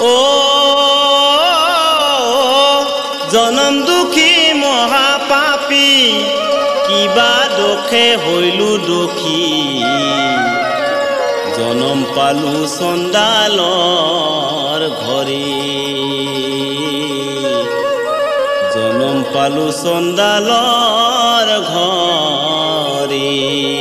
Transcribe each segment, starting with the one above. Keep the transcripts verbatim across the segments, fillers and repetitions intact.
ও জনম দুখী মহাপাপী কিবা দোষে হইলু দোষী জনম পালু চণ্ডালৰ ঘৰে জনম পালু চণ্ডালৰ ঘৰে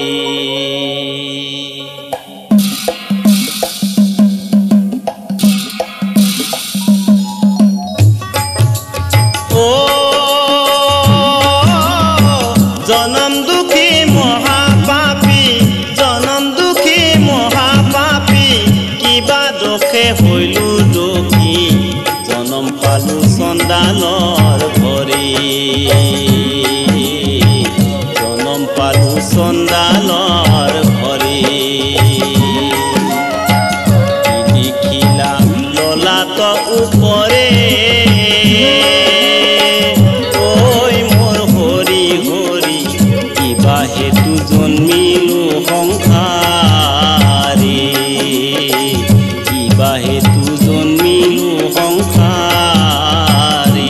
ও জনম দুখী মহাপাপী জনম দুখী মহাপাপী কিবা দোষে হইলু দোষী জনম পালু চণ্ডালৰ ঘৰে জনম পালু চণ্ডালৰ ঘৰে লিখিলা ললাট উপৰে ঐ মোৰ হৰি হৰি কিবা হেতু জন্মিলো সংসাৰে কিবা হেতু জন্মিলো সংসাৰে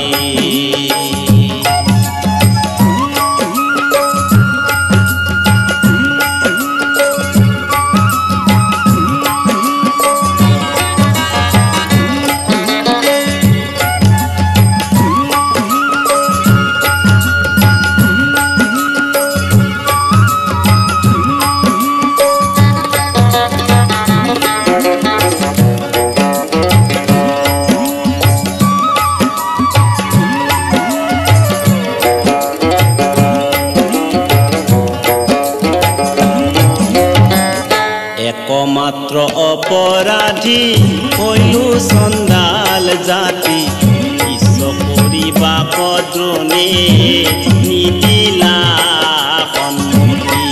একমাত্ৰ অপৰাধী হইলু চণ্ডাল জাতি কিছ কৰিবা কদ্ৰণে নিদিলা সন্মতি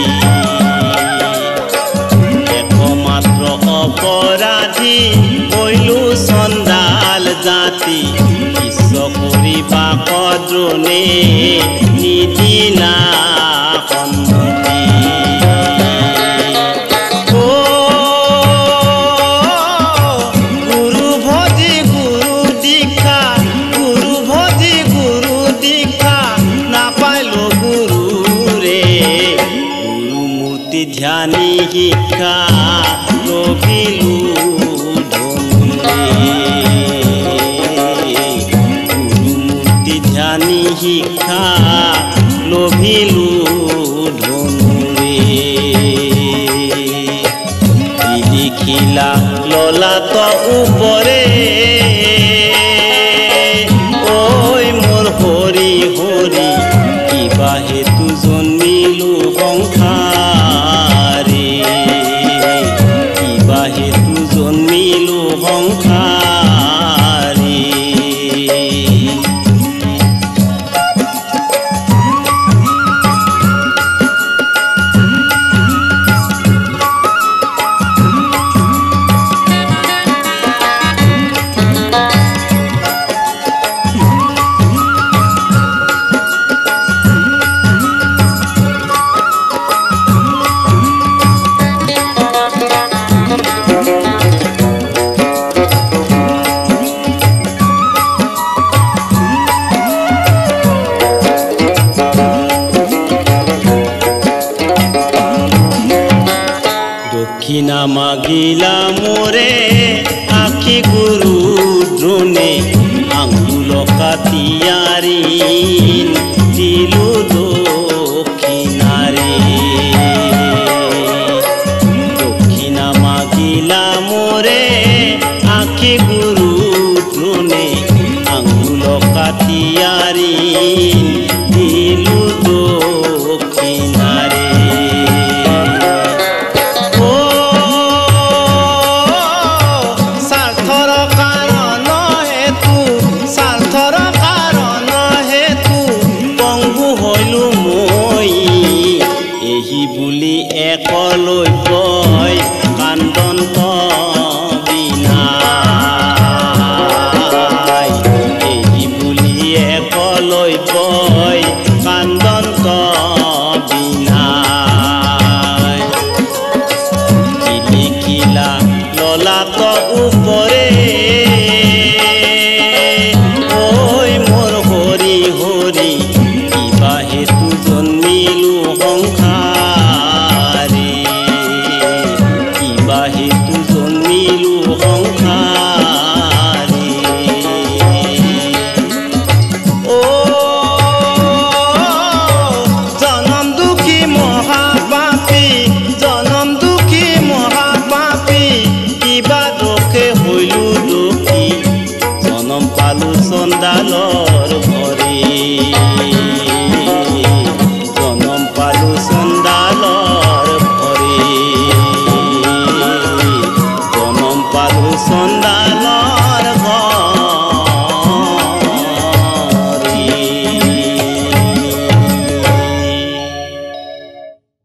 একমাত্ৰ অপৰাধী হইলু চণ্ডাল জাতি কিছ কৰিবা কদ্ৰণে নিদিলা সন্মতি ধ্যানী শিক্ষা লভিলু গুৰুমূৰ্তি ধ্যানী শিক্ষা লভিলু ধনুৰে লিখিলা ললাট উপৰে ঐ মোৰ হৰি হৰি কিবা হেতু জন্মিলো সংসাৰে কিবা হেতু জন্মিলো সংসাৰে দক্ষিণা মাগিলা মোৰে আখি গুৰু দ্ৰোণে আঙুল কাটিয়াৰি দিলো দক্ষিণাৰে দক্ষিণা মাগিলা মোৰে আখি গুৰু দ্ৰোণে আঙুল কাটিয়াৰি দিলো দক্ষিণাৰে বুলি একলৈ কয় কান্দন্ত বিনাই এই বুলি একলৈ কয় কান্দন্ত বিনাই লিখিলা ললাট উপৰে